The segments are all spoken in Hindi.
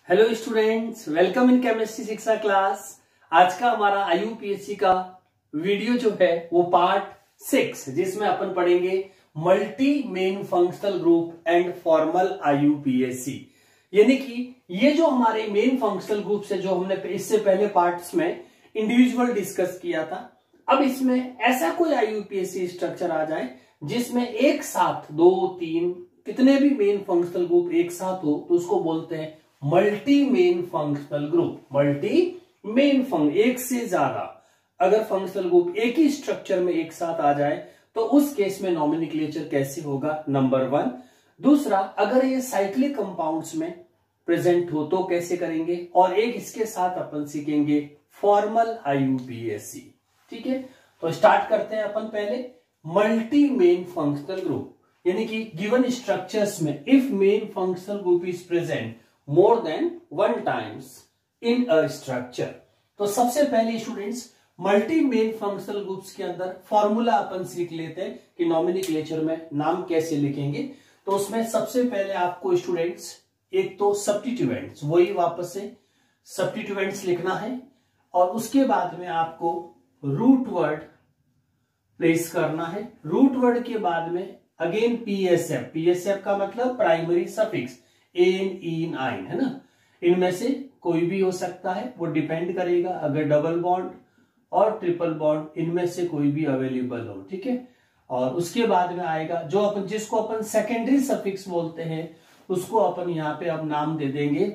Hello students, welcome in chemistry शिक्षा क्लास। आज का हमारा आईयूपीएससी का वीडियो जो है वो पार्ट 6, जिसमें अपन पढ़ेंगे multi main functional group and formal IUPAC. यानी कि ये जो हमारे मेन फंक्शनल ग्रुप्स है जो हमने इससे पहले पार्ट्स में इंडिविजुअल डिस्कस किया था, अब इसमें ऐसा कोई आईयूपीएससी स्ट्रक्चर आ जाए जिसमें एक साथ 2, 3 कितने भी मेन फंक्शनल ग्रुप एक साथ हो तो उसको बोलते हैं multi main functional group. Multi main एक से ज्यादा अगर फंक्शनल ग्रुप एक ही स्ट्रक्चर में एक साथ आ जाए तो उस केस में नॉमेनक्लेचर कैसे होगा, नंबर 1। दूसरा, अगर ये साइक्लिक कंपाउंड्स में प्रेजेंट हो तो कैसे करेंगे, और एक इसके साथ अपन सीखेंगे फॉर्मल आईयूपीएससी। ठीक है, तो स्टार्ट करते हैं अपन पहले मल्टी मेन फंक्शनल ग्रुप। यानी कि गिवन स्ट्रक्चर्स में if main functional group is present more than one times in a structure। तो सबसे पहले students multi main functional groups के अंदर फॉर्मूला अपन सीख लेते हैं कि नॉमेनक्लेचर में नाम कैसे लिखेंगे। तो उसमें सबसे पहले आपको स्टूडेंट्स एक तो सब्स्टिट्यूएंट्स, वही वापस से सब्स्टिट्यूएंट्स लिखना है, और उसके बाद में आपको रूट वर्ड प्लेस करना है। रूट वर्ड के बाद में अगेन पीएसएफ। पीएसएफ का मतलब प्राइमरी सफिक्स, एन, इन, आइन, है ना। इनमें से कोई भी हो सकता है, वो डिपेंड करेगा अगर डबल बॉन्ड और ट्रिपल बॉन्ड इनमें से कोई भी अवेलेबल हो। ठीक है, और उसके बाद में आएगा जो अपन जिसको अपन सेकेंडरी सफिक्स बोलते हैं, उसको अपन यहां पे अब नाम दे देंगे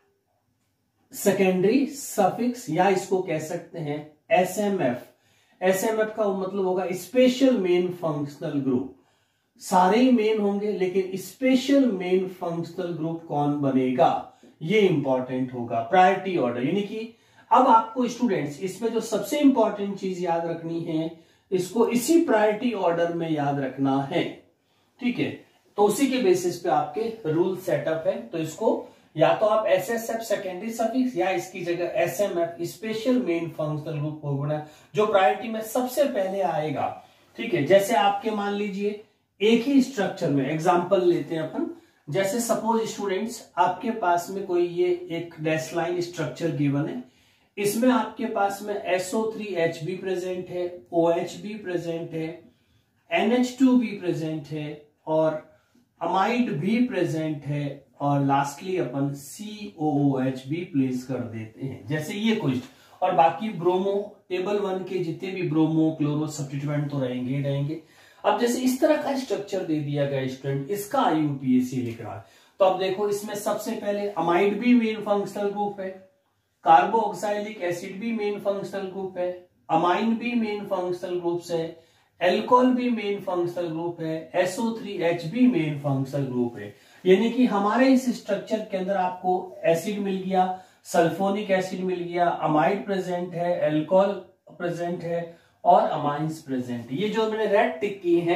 सेकेंडरी सफिक्स, या इसको कह सकते हैं एसएमएफ। एसएमएफ का मतलब होगा स्पेशल मेन फंक्शनल ग्रुप। सारे ही मेन होंगे लेकिन स्पेशल मेन फंक्शनल ग्रुप कौन बनेगा, ये इंपॉर्टेंट होगा। प्रायोरिटी ऑर्डर, यानी कि अब आपको स्टूडेंट्स इसमें जो सबसे इंपॉर्टेंट चीज याद रखनी है, इसको इसी प्रायोरिटी ऑर्डर में याद रखना है। ठीक है, तो उसी के बेसिस पे आपके रूल सेटअप है। तो इसको या तो आप एसएसएफ सेकेंडरी सफिक्स, या इसकी जगह SMF special main functional group होगा जो प्रायोरिटी में सबसे पहले आएगा। ठीक है, जैसे आपके मान लीजिए एक ही स्ट्रक्चर में एग्जांपल लेते हैं अपन। जैसे सपोज स्टूडेंट्स आपके पास में कोई ये एक डैश लाइन स्ट्रक्चर गिवन है, इसमें आपके पास में SO3H भी प्रेजेंट है, OH भी प्रेजेंट है, NH2 भी प्रेजेंट है, और अमाइड भी प्रेजेंट है, और लास्टली अपन COOH भी प्लेस कर देते हैं। जैसे ये कुछ, और बाकी ब्रोमो टेबल 1 के जितने भी ब्रोमो क्लोरो सब्स्टिट्यूएंट तो रहेंगे ही रहेंगे। अब जैसे इस तरह का स्ट्रक्चर दे दिया गया स्टूडेंट, इसका आईयूपीएससी लिख रहा है, तो अब देखो इसमें सबसे पहले अमाइड भी मेन फंक्शनल ग्रुप है, कार्बोक्सिलिक एसिड भी मेन फंक्शनल ग्रुप है, अमाइन भी मेन फंक्शनल ग्रुप्स है, एल्कोहल भी मेन फंक्शनल ग्रुप है, SO3H भी मेन फंक्शनल ग्रुप है। यानी कि हमारे इस स्ट्रक्चर के अंदर आपको एसिड मिल गया, सल्फोनिक एसिड मिल गया, अमाइड प्रेजेंट है, एल्कोहल प्रेजेंट है, और अमाइंस प्रेजेंट। ये जो मैंने रेड टिक किए हैं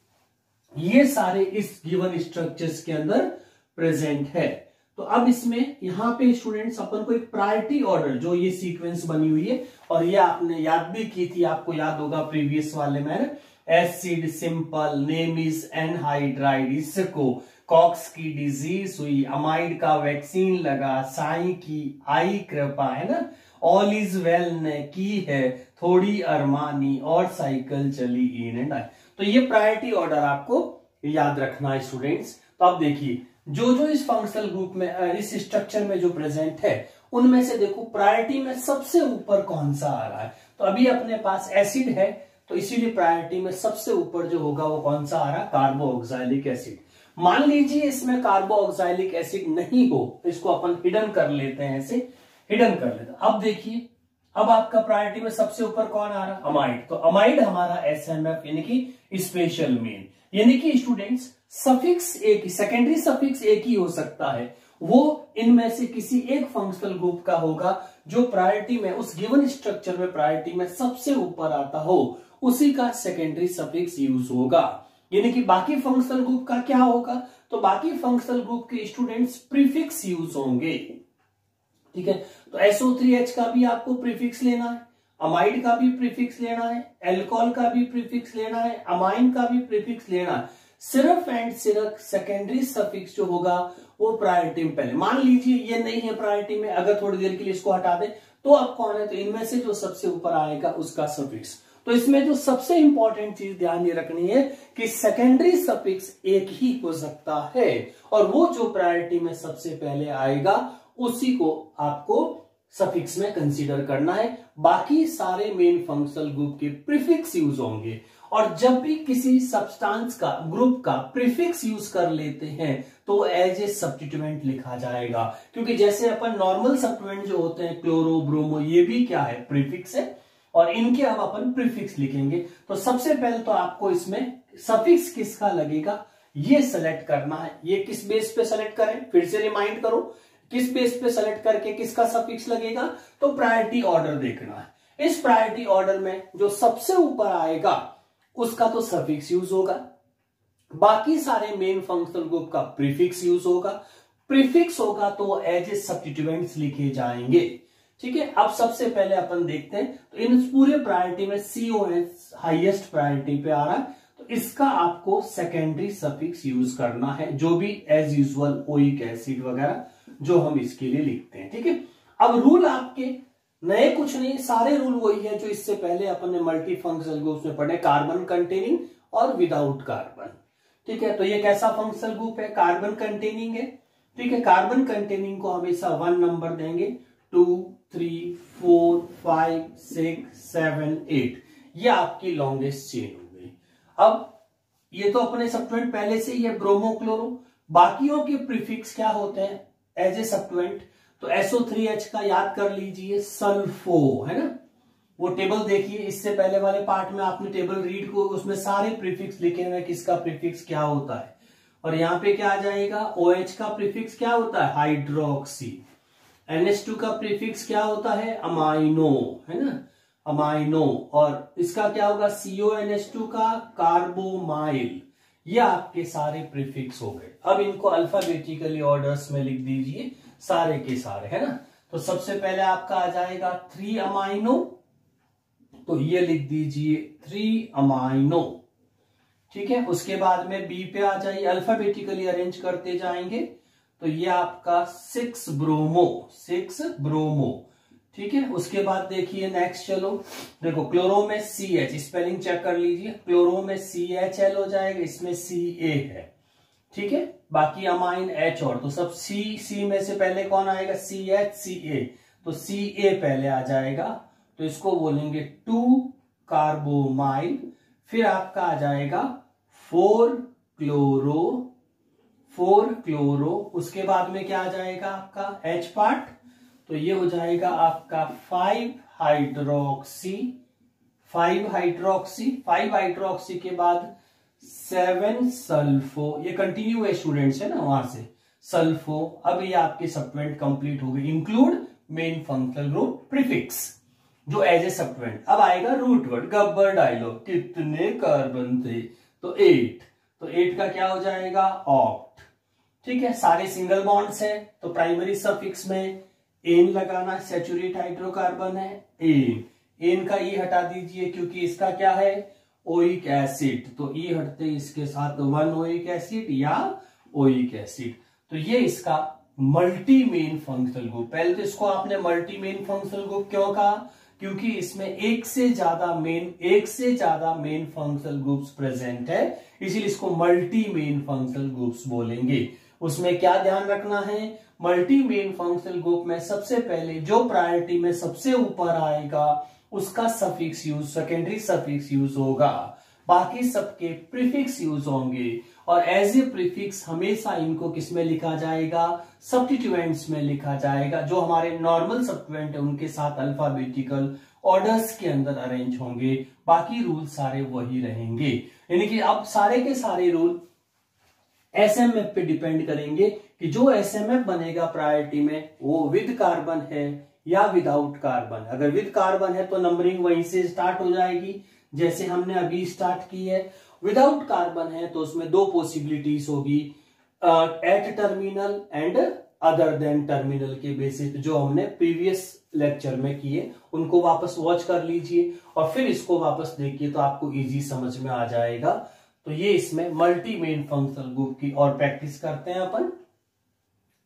ये सारे इस गिवन स्ट्रक्चर्स के अंदर प्रेजेंट है। तो अब इसमें यहां पे स्टूडेंट्स अपन को एक प्रायोरिटी ऑर्डर, जो ये सीक्वेंस बनी हुई है, और ये आपने याद भी की थी, आपको याद होगा प्रीवियस वाले में, acid simple, name is anhydride, इसको कॉक्स की डिजीज हुई, अमाइड का वैक्सीन लगा, साई की आई कृपा, है ना, ऑल इज वेल ने की है थोड़ी अरमानी, और साइकिल चली इन एंड आई। तो ये प्रायोरिटी ऑर्डर आपको याद रखना है स्टूडेंट्स। तो आप देखिए जो जो इस फंक्शनल ग्रुप में इस स्ट्रक्चर में जो प्रेजेंट है, उनमें से देखो प्रायोरिटी में सबसे ऊपर कौन सा आ रहा है। तो अभी अपने पास एसिड है, तो इसीलिए प्रायोरिटी में सबसे ऊपर जो होगा वो कौन सा आ रहा है, कार्बोक्सिलिक एसिड। मान लीजिए इसमें कार्बोक्सिलिक एसिड नहीं हो तो इसको अपन हिडन कर लेते हैं, ऐसे हिडन कर लेते हैं। अब देखिए अब आपका प्रायोरिटी में सबसे ऊपर कौन आ रहा है, अमाइड। तो अमाइड हमारा एसएमएफ यानी कि स्पेशल मेन। यानी कि स्टूडेंट्स सफिक्स एक, सेकेंडरी सफिक्स एक ही हो सकता है, वो इनमें से किसी एक फंक्शनल ग्रुप का होगा जो प्रायोरिटी में उस गिवन स्ट्रक्चर में प्रायोरिटी में सबसे ऊपर आता हो, उसी का सेकेंडरी सफिक्स यूज होगा। यानी कि बाकी फंक्शनल ग्रुप का क्या होगा, तो बाकी फंक्शनल ग्रुप के स्टूडेंट्स प्रीफिक्स यूज होंगे। ठीक है, तो SO3H का भी आपको प्रीफिक्स लेना है, अमाइड का भी प्रीफिक्स लेना है, एल्कोहल का भी प्रीफिक्स लेना है, अमाइन का भी प्रीफिक्स लेना है। सिर्फ एंड सिर्फ सेकेंडरी सफिक्स जो होगा वो प्रायोरिटी में पहले। मान लीजिए ये नहीं है प्रायोरिटी में, अगर थोड़ी देर के लिए इसको हटा दें तो अब कौन है, तो इनमें से जो सबसे ऊपर आएगा उसका सफिक्स। तो इसमें जो सबसे इंपॉर्टेंट चीज ध्यान ये रखनी है कि सेकेंडरी सफिक्स एक ही हो सकता है, और वो जो प्रायोरिटी में सबसे पहले आएगा उसी को आपको सफिक्स में कंसीडर करना है। बाकी सारे मेन फंक्शनल ग्रुप के प्रीफिक्स यूज होंगे, और जब भी किसी सब्सटेंस का ग्रुप का प्रीफिक्स यूज कर लेते हैं तो एज ए सब्स्टिट्यूएंट लिखा जाएगा, क्योंकि जैसे अपन नॉर्मल सब्स्टिट्यूएंट जो होते हैं क्लोरो ब्रोमो, ये भी क्या है, प्रीफिक्स है, और इनके अब अपन प्रीफिक्स लिखेंगे। तो सबसे पहले तो आपको इसमें सफिक्स किसका लगेगा ये सेलेक्ट करना है। ये किस बेस पे सेलेक्ट करें, फिर से रिमाइंड करो, किस बेस पे सेलेक्ट करके किसका सफिक्स लगेगा, तो प्रायोरिटी ऑर्डर देखना है। इस प्रायोरिटी ऑर्डर में जो सबसे ऊपर आएगा उसका तो सफिक्स यूज होगा, बाकी सारे मेन फंक्शनल ग्रुप का प्रीफिक्स यूज होगा। प्रीफिक्स होगा तो एज ए सब्स्टिट्यूएंट्स लिखे जाएंगे। ठीक है, अब सबसे पहले अपन देखते हैं, तो इन पूरे प्रायोरिटी में COH हाईएस्ट प्रायोरिटी पे आ रहा है, तो इसका आपको सेकेंडरी सफिक्स यूज करना है, जो भी एज यूजुअल ओइक एसिड वगैरह जो हम इसके लिए लिखते हैं। ठीक है, अब रूल आपके नए कुछ नहीं, सारे रूल वही है जो इससे पहले अपन ने मल्टी फंक्शनल ग्रुप्स में पढ़े, कार्बन कंटेनिंग और विदाउट कार्बन। ठीक है, तो ये कैसा फंक्शनल ग्रुप है, कार्बन कंटेनिंग है। ठीक है, कार्बन कंटेनिंग को हमेशा 1 नंबर देंगे, 2 3 4 5 6 7 8, ये आपकी लॉन्गेस्ट चेन हो गई। अब ये तो अपने सब्स्टिट्यूएंट पहले से ही है ब्रोमो क्लोरो, बाकियों के प्रीफिक्स क्या होते हैं एज ए सब्स्टिट्यूएंट, तो SO3H का याद कर लीजिए सल्फो, है ना, वो टेबल देखिए, इससे पहले वाले पार्ट में आपने टेबल रीड को, उसमें सारे प्रीफिक्स लिखे हुए किसका प्रीफिक्स क्या होता है, और यहां पे क्या आ जाएगा, OH का प्रीफिक्स क्या होता है, हाइड्रोक्सी। NH2 का प्रीफिक्स क्या होता है, अमाइनो, है ना, अमाइनो, और इसका क्या होगा, CONH2 का कार्बोमाइल। ये आपके सारे प्रीफिक्स हो गए। अब इनको अल्फाबेटिकली ऑर्डर्स में लिख दीजिए सारे के सारे, है ना। तो सबसे पहले आपका आ जाएगा 3 अमाइनो, तो ये लिख दीजिए 3 अमाइनो। ठीक है, उसके बाद में बी पे आ जाइए, अल्फाबेटिकली अरेंज करते जाएंगे, तो ये आपका 6 ब्रोमो, 6 ब्रोमो। ठीक है, उसके बाद देखिए नेक्स्ट, चलो देखो क्लोरो में CH, स्पेलिंग चेक कर लीजिए, क्लोरो में CHL हो जाएगा, इसमें CA है। ठीक है, बाकी अमाइन H और, तो सब C में से पहले कौन आएगा, CH CA, तो CA पहले आ जाएगा, तो इसको बोलेंगे 2 कार्बोमाइल। फिर आपका आ जाएगा 4 क्लोरो, उसके बाद में क्या आ जाएगा आपका H पार्ट, तो ये हो जाएगा आपका 5 हाइड्रोक्सी के बाद 7 सल्फो, ये कंटिन्यू है स्टूडेंट्स, है ना, वहां से सल्फो। अब ये आपके सब्स्टिट्यूएंट कंप्लीट हो गए, include main functional group prefix जो एज ए सब्स्टिट्यूएंट। अब आएगा रूट वर्ड, गब्बर डायलॉग, कितने कार्बन थे, तो 8, तो 8 का क्या हो जाएगा, ऑक्ट। ठीक है, सारे सिंगल बॉन्ड्स है, तो प्राइमरी सफिक्स में एन लगाना, सैचुरेट हाइड्रोकार्बन है, एन का ई हटा दीजिए क्योंकि इसका क्या है, ओइक एसिड, तो ई हटते इसके साथ 1 ओइक एसिड या ओइक एसिड, तो ये इसका मल्टी मेन फंक्शनल ग्रुप। पहले तो इसको आपने मल्टी मेन फंक्शनल ग्रुप क्यों कहा, क्योंकि इसमें एक से ज्यादा मेन फंक्शनल ग्रुप्स प्रेजेंट है, इसीलिए इसको मल्टी मेन फंक्शनल ग्रुप्स बोलेंगे। उसमें क्या ध्यान रखना है, मल्टी मेन फंक्शनल ग्रुप में सबसे पहले जो प्रायोरिटी में सबसे ऊपर आएगा उसका suffix use, secondary suffix use होगा, बाकी सबके प्रीफिक्स यूज होंगे, और एज ए प्रीफिक्स हमेशा इनको किसमें लिखा जाएगा, सब्स्टिट्यूएंट्स में लिखा जाएगा। जो हमारे नॉर्मल सब्स्टिट्यूएंट है उनके साथ अल्फाबेटिकल ऑर्डर्स के अंदर अरेंज होंगे, बाकी रूल सारे वही रहेंगे। यानी कि अब सारे के सारे रूल एसएमएफ पे डिपेंड करेंगे कि जो एसएमएफ बनेगा प्रायोरिटी में वो विद कार्बन है या विदाउट कार्बन। अगर विद कार्बन है तो नंबरिंग वहीं से स्टार्ट हो जाएगी जैसे हमने अभी स्टार्ट की है। विदाउट कार्बन है तो उसमें 2 पॉसिबिलिटीज होगी, at terminal and other than terminal के बेसिस पे, जो हमने प्रीवियस लेक्चर में किए उनको वापस वॉच कर लीजिए और फिर इसको वापस देखिए तो आपको इजी समझ में आ जाएगा। तो ये इसमें मल्टी मेन फंक्शनल ग्रुप की और प्रैक्टिस करते हैं अपन।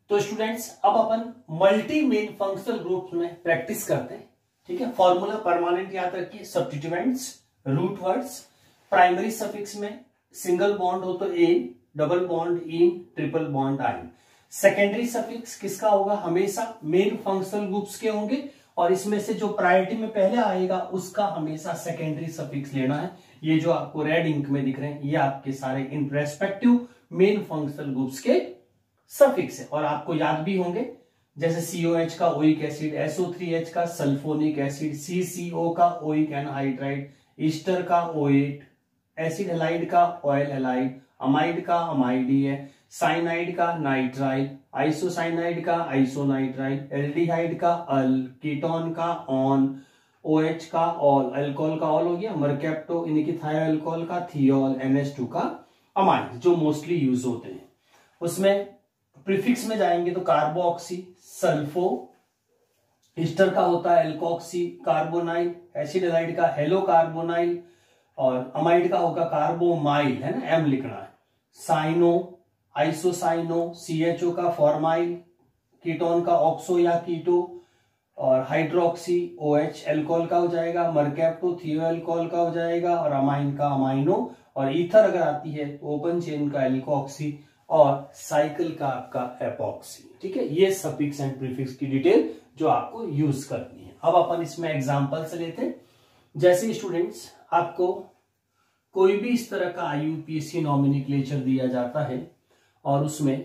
तो स्टूडेंट्स अब अपन मल्टी मेन फंक्शनल ग्रुप में प्रैक्टिस करते हैं। ठीक है, फॉर्मूला परमानेंट याद रखिए, substituents, root words, primary suffix में सिंगल बॉन्ड हो तो ane, double bond ene, triple bond yne. Secondary suffix किसका होगा, हमेशा मेन फंक्शनल ग्रुप्स के होंगे, और इसमें से जो प्रायोरिटी में पहले आएगा उसका हमेशा सेकेंडरी सफिक्स लेना है। ये जो आपको रेड इंक में दिख रहे हैं ये आपके सारे in respective main functional groups के सफिक्स है, और आपको याद भी होंगे, जैसे COH का ओइक एसिड, SO3H का सल्फोनिक एसिड, CCO का ओइक एनहाइड्राइड, ईस्टर का ओएट, एसिड हेलाइड का ऑयल हेलाइड, अमाइड का अमाइडी है, साइनाइड का नाइट्राइल, आइसोसाइनाइड का आइसोनाइट्राइल, एल्डिहाइड का अल, कीटोन का ऑन, OH का ऑल, अल्कोहल का ऑल हो गया, मरकैप्टो इनकी थायोअल्कोहल का थियोल, NH2 का अमाइड, जो मोस्टली यूज होते हैं। उसमें प्रीफिक्स में जाएंगे तो कार्बोऑक्सी, सल्फो, ईस्टर का होता है एल्कोक्सी कार्बोनाइल, एसिड हेलाइड का हेलो कार्बोनाइल, और अमाइड का होगा कार्बोमाइल, है ना, एम लिखना है, साइनो, आइसोसाइनो, CHO का फॉर्माइल, कीटोन का ऑक्सो या कीटो, और हाइड्रोक्सी OH एल्कोहल का हो जाएगा, मरकैप्टो थियोअल्कोहल का हो जाएगा, और अमाइन का अमाइनो, और ईथर अगर आती है तो ओपन चेन का एल्कोक्सी, और साइकिल का आपका एपॉक्सी। ठीक है, ये सफिक्स एंड प्रीफिक्स की डिटेल जो आपको यूज करनी है। अब अपन इसमें एग्जांपल से लेते हैं। जैसे स्टूडेंट्स आपको कोई भी इस तरह का IUPAC नॉमिनिक्लेचर दिया जाता है, और उसमें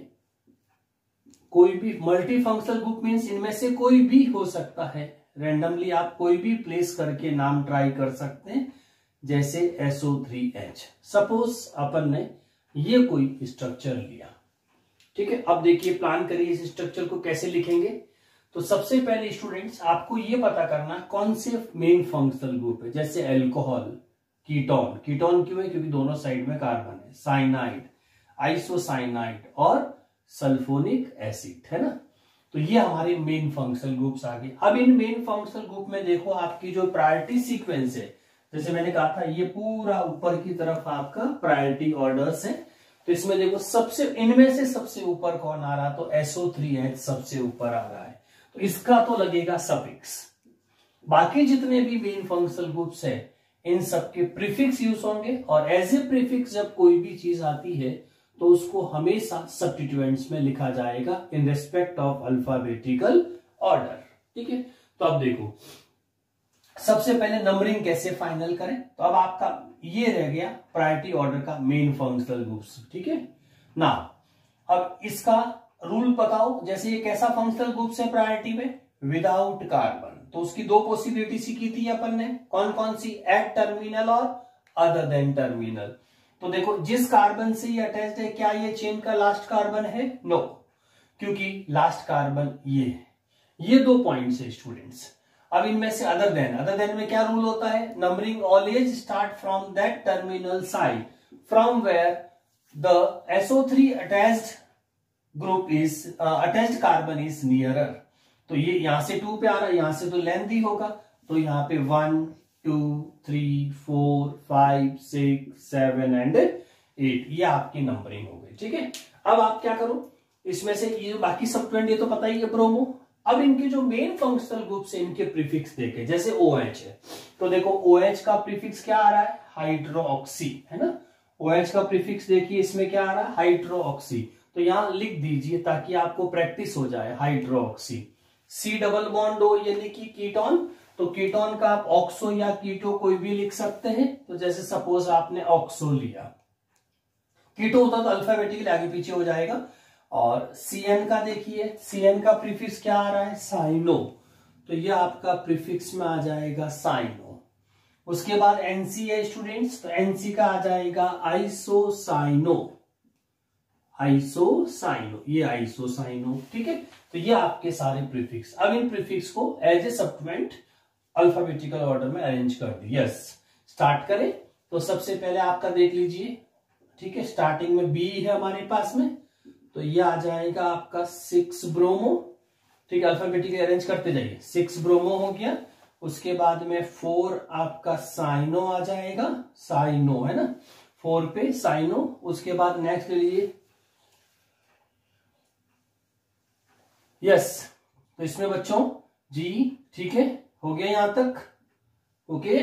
कोई भी मल्टी फंक्शनल ग्रुप मीन्स इनमें से कोई भी हो सकता है, रेंडमली आप कोई भी प्लेस करके नाम ट्राई कर सकते हैं, जैसे SO3H। सपोज अपन ने ये कोई स्ट्रक्चर लिया, ठीक है। अब देखिए प्लान करिए इस स्ट्रक्चर को कैसे लिखेंगे। तो सबसे पहले स्टूडेंट्स आपको ये पता करना कौन से मेन फंक्शनल ग्रुप है। जैसे अल्कोहल, कीटोन, कीटोन क्यों है, क्योंकि दोनों साइड में कार्बन है, साइनाइड, आइसोसाइनाइड और सल्फोनिक एसिड, है ना। तो ये हमारे मेन फंक्शनल ग्रुप्स आ गए। अब इन मेन फंक्शनल ग्रुप में देखो आपकी जो प्रायोरिटी सीक्वेंस है, जैसे मैंने कहा था ये पूरा ऊपर की तरफ आपका प्रायोरिटी ऑर्डर्स है। तो इसमें देखो सबसे इनमें से सबसे ऊपर कौन आ रहा, तो SO3H सबसे ऊपर आ रहा है, तो इसका तो लगेगा सफिक्स। बाकी जितने भी मेन फंक्शनल ग्रुप्स है इन सबके प्रीफिक्स यूज होंगे, और एज ए प्रीफिक्स जब कोई भी चीज आती है तो उसको हमेशा सब्स्टिट्यूएंट्स में लिखा जाएगा in respect of alphabetical order. ठीक है, तो अब देखो सबसे पहले नंबरिंग कैसे फाइनल करें। तो अब आपका ये रह गया प्रायोरिटी ऑर्डर का मेन फंक्शनल ग्रुप्स। ठीक है ना, अब इसका रूल बताओ। जैसे ये कैसा फंक्शनल ग्रुप्स है प्रायोरिटी में, विदाउट कार्बन। तो उसकी दो पॉसिबिलिटी सीखी थी अपन ने, कौन कौन सी, एट टर्मिनल और अदर देन टर्मिनल। तो देखो जिस कार्बन से ये अटैच्ड है, क्या ये चेन का लास्ट कार्बन है, नो, क्योंकि लास्ट कार्बन ये है। ये दो पॉइंट्स है स्टूडेंट्स। अब इनमें से अदर देन में क्या रूल होता है, numbering always start from that terminal side from where the SO3 attached group is attached carbon is nearer. तो ये यहां से 2 पे आ रहा है, यहां से तो लेंथी होगा, तो यहाँ पे 1 2 3 4 5 6 7 एंड 8 ये आपकी नंबरिंग हो गई। ठीक है, अब आप क्या करो, इसमें से ये बाकी सब 20 ये तो पता ही है ब्रोमो। अब इनके जो मेन फंक्शनल ग्रुप से इनके प्रीफिक्स देखे, जैसे OH है, तो देखो OH का प्रीफिक्स क्या आ रहा है, हाइड्रोक्सी, है ना। OH का प्रीफिक्स देखिए इसमें क्या आ रहा है, हाइड्रोक्सी। तो यहां लिख दीजिए ताकि आपको प्रैक्टिस हो जाए, hydroxy. C double bond O यानी कि कीटोन, तो कीटोन का आप ऑक्सो या कीटो कोई भी लिख सकते हैं। तो जैसे सपोज आपने ऑक्सो लिया, कीटो होता तो अल्फाबेटिकली आगे पीछे हो जाएगा। और CN का देखिए, CN का प्रीफिक्स क्या आ रहा है, साइनो, तो ये आपका प्रीफिक्स में आ जाएगा साइनो। उसके बाद NC है स्टूडेंट्स, तो NC का आ जाएगा आइसोसाइनो, आइसोसाइनो, ये आइसोसाइनो। ठीक है, तो ये आपके सारे प्रीफिक्स। अब इन प्रीफिक्स को as a substituent alphabetical order में अरेंज कर दी। यस, स्टार्ट करें। तो सबसे पहले आपका देख लीजिए, ठीक है, स्टार्टिंग में B है हमारे पास में, तो ये आ जाएगा आपका 6 ब्रोमो। ठीक है, अल्फाबेटिकली अरेंज करते जाइए, 6 ब्रोमो हो गया। उसके बाद में 4 आपका साइनो आ जाएगा, साइनो, है ना, 4 पे साइनो। उसके बाद नेक्स्ट ले लीजिए यस, तो इसमें बच्चों जी ठीक है, हो गया यहां तक। ओके,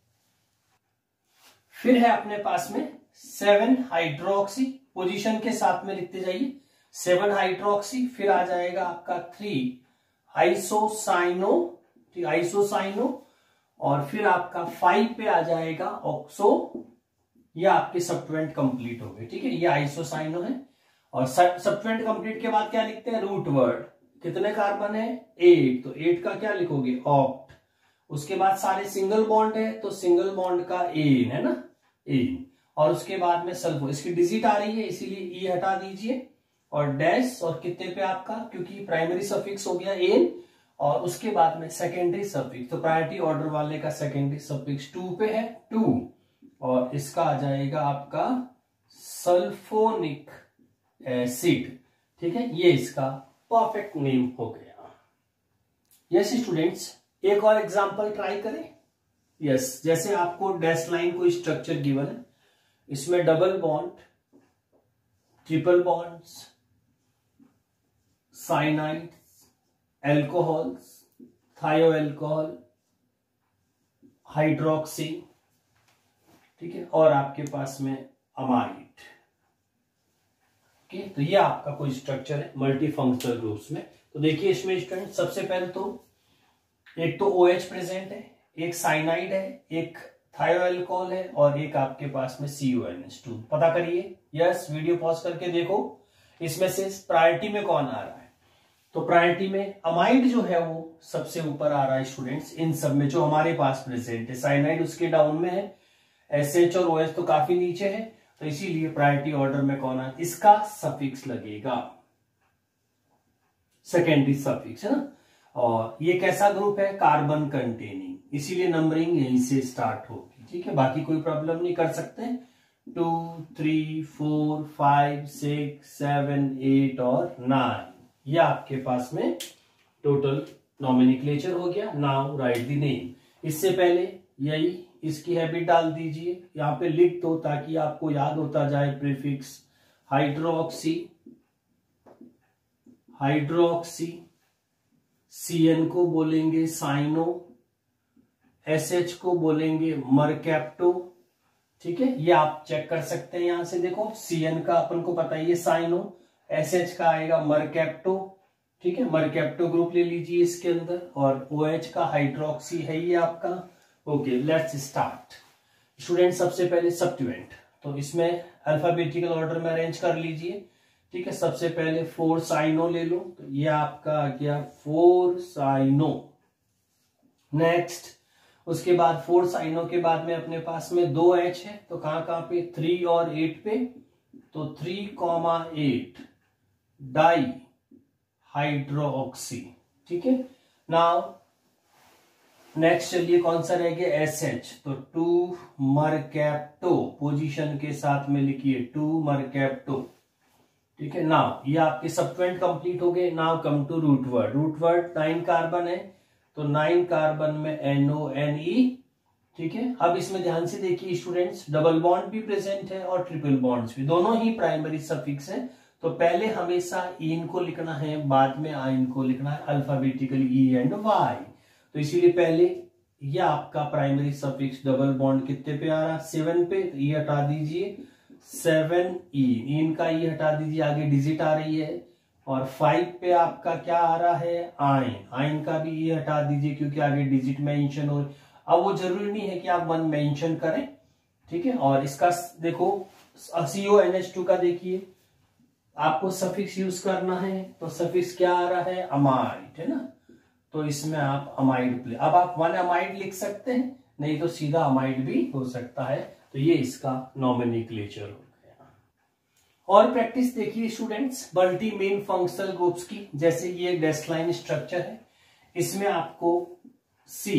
फिर है अपने पास में 7 हाइड्रोक्सी, पोजीशन के साथ में लिखते जाइए 7 हाइड्रोक्सी। फिर आ जाएगा आपका 3 आइसोसाइनो, ठीक, आइसोसाइनो। और फिर आपका 5 पे आ जाएगा ऑक्सो। ये आपके सब्स्टिट्यूएंट कंप्लीट हो गए, ठीक है, ये आइसोसाइनो है। और सब्स्टिट्यूएंट कंप्लीट के बाद क्या लिखते हैं, रूट वर्ड। कितने कार्बन है, 8, तो 8 का क्या लिखोगे, ऑक्ट। उसके बाद सारे सिंगल बॉन्ड है, तो सिंगल बॉन्ड का एन है ना, एन। और उसके बाद में सल्फो, इसकी डिजिट आ रही है इसीलिए ई हटा दीजिए और डैश। और कितने पे आपका, क्योंकि प्राइमरी सफिक्स हो गया एन, और उसके बाद में सेकेंडरी सफिक्स, तो प्रायोरिटी ऑर्डर वाले का सेकेंडरी सफिक्स 2 पे है, 2। और इसका आ जाएगा आपका सल्फोनिक एसिड, ठीक है, ये इसका परफेक्ट नेम हो गया। यस स्टूडेंट्स, एक और एग्जांपल ट्राई करें। यस, जैसे आपको डैश लाइन को स्ट्रक्चर गिवन है, इसमें double bond, triple bonds, cyanide, alcohols, thio alcohol, hydroxy, ठीक है, और आपके पास में अमाइड। ओके, तो ये आपका कोई स्ट्रक्चर है मल्टी फंक्शनल ग्रुप्स में। तो देखिए इसमें स्टूडेंट सबसे पहले तो एक तो OH प्रेजेंट है, एक साइनाइड है, एक थायो एल्कोहल है, और एक आपके पास में CuNH2। पता करिए। यस, वीडियो पॉज करके देखो इसमें से प्रायोरिटी में कौन आ रहा है। तो प्रायोरिटी में अमाइड जो है वो सबसे ऊपर आ रहा है स्टूडेंट्स, इन सब में जो हमारे पास प्रेजेंट है। साइनाइड उसके डाउन में है, SH और OH तो काफी नीचे है, तो इसीलिए प्रायोरिटी ऑर्डर में कौन है, इसका सफिक्स लगेगा, सेकेंडरी सफिक्स है ना। और ये कैसा ग्रुप है, कार्बन कंटेनिंग, इसीलिए नंबरिंग यहीं से स्टार्ट होगी, ठीक है। बाकी कोई प्रॉब्लम नहीं, कर सकते 2, 3, 4, 5, 6, 7, 8 और 9, ये आपके पास में टोटल नॉमेनक्लेचर हो गया। Now write the name. इससे पहले यही इसकी हैबिट डाल दीजिए, यहां पे लिख दो ताकि आपको याद होता जाए। प्रीफिक्स हाइड्रोक्सी, हाइड्रोक्सी, CN को बोलेंगे साइनो, SH को बोलेंगे मरकैप्टो, ठीक है। ये आप चेक कर सकते हैं, यहां से देखो CN का अपन को पता है ये साइनो, SH का आएगा मरकैप्टो, ठीक है, मरकैप्टो ग्रुप ले लीजिए इसके अंदर। और OH का हाइड्रोक्सी है ये आपका। Okay, let's start student. सबसे पहले सब्स्टिट्यूएंट, तो इसमें अल्फाबेटिकल ऑर्डर में अरेंज कर लीजिए, ठीक है। सबसे पहले 4 साइनो ले लो, तो ये आपका आ गया 4 साइनो। नेक्स्ट, उसके बाद 4 साइनो के बाद में अपने पास में 2 H है, तो कहां कहां पे, 3 और 8 पे, तो 3,8 डाई हाइड्रोक्सी, ठीक है। नाउ नेक्स्ट चलिए कौन सा रह गया, SH, तो 2 मरकैप्टो, पोजीशन के साथ में लिखिए 2 मरकैप्टो, ठीक है। नाउ ये आपके सब्स्टिट्यूएंट कंप्लीट हो गए। Now come to root word. Root word 9 carbon है, तो 9 कार्बन में NONE, ठीक है। अब इसमें ध्यान से देखिए स्टूडेंट्स, डबल बॉन्ड भी प्रेजेंट है और ट्रिपल बॉन्ड्स भी, दोनों ही प्राइमरी सफिक्स है। तो पहले हमेशा इन को लिखना है, बाद में आइन को लिखना है, अल्फाबेटिकली E एंड Y। तो इसीलिए पहले ये आपका प्राइमरी सफिक्स डबल बॉन्ड कितने पे आ रहा है, 7 पे, तो ये हटा दीजिए 7E, इनका ये हटा दीजिए, आगे डिजिट आ रही है। और 5 पे आपका क्या आ रहा है, आइन, आइन का भी ये हटा दीजिए क्योंकि आगे डिजिट मेंशन हो। अब वो जरूरी नहीं है कि आप 1 मेंशन करें, ठीक है। और इसका देखो CONH2 का देखिए, आपको सफिक्स यूज करना है, तो सफिक्स क्या आ रहा है, अमाइड, है ना। तो इसमें आप अमाइड, अब आप 1 अमाइड लिख सकते हैं, नहीं तो सीधा अमाइड भी हो सकता है। तो ये इसका नॉमेनक्लेचर हो गया। और प्रैक्टिस देखिए students multi main functional groups की। जैसे ये डैश लाइन स्ट्रक्चर है, इसमें आपको C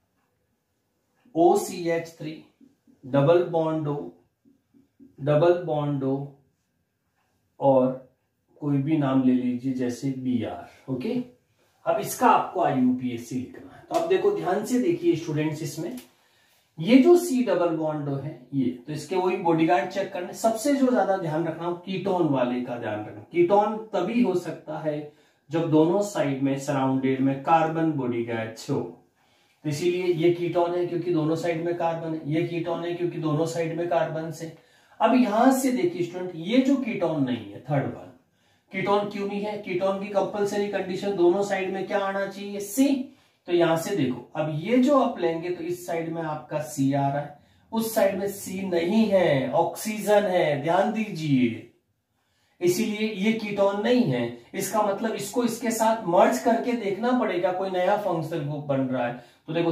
OCH3 double bond O, double bond O, और कोई भी नाम ले लीजिए जैसे BR। ओके, अब इसका आपको IUPAC लिखना है। तो अब देखो ध्यान से देखिए स्टूडेंट्स, इसमें ये जो C डबल बॉन्ड है ये, तो इसके वही बॉडीगार्ड चेक करने। सबसे जो ज्यादा ध्यान रखना, कीटोन वाले का ध्यान रखना। कीटोन तभी हो सकता है जब दोनों साइड में सराउंडेड में कार्बन बॉडी का एच हो। तो इसीलिए ये कीटोन है क्योंकि दोनों साइड में कार्बन है, ये कीटोन है क्योंकि दोनों साइड में कार्बन से। अब यहां से देखिए स्टूडेंट, ये जो कीटोन नहीं है, थर्ड वन, कीटोन क्यों नहीं है? कीटोन की कंपलसरी कंडीशन दोनों साइड में क्या आना चाहिए? सी। तो यहां से देखो, अब ये जो आप लेंगे तो इस साइड में आपका सी आ रहा है, उस साइड में सी नहीं है, ऑक्सीजन है, ध्यान दीजिए। इसीलिए ये कीटोन नहीं है। इसका मतलब इसको इसके साथ मर्ज करके देखना पड़ेगा, कोई नया फंक्शनल ग्रुप बन रहा है। तो देखो